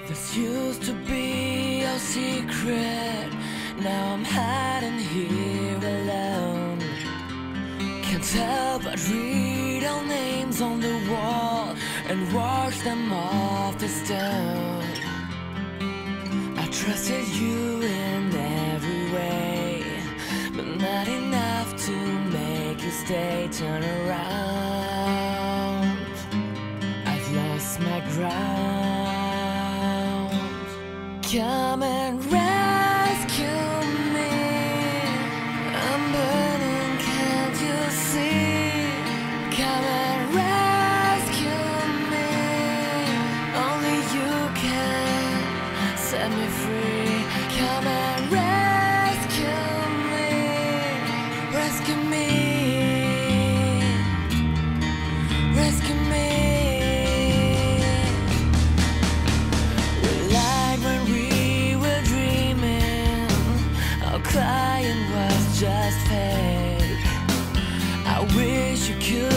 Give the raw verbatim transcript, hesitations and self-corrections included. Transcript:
This used to be our secret. Now I'm hiding here alone. Can't help but read our names on the wall and wash them off the stone. I trusted you in every way, but not enough to make you stay. Turn around, I've lost my ground. Come and rescue me. I'm burning, can't you see? Come and rescue me. Only you can set me free. Come and rescue me. Rescue me. Rescue me. Crying was just fake. I wish you could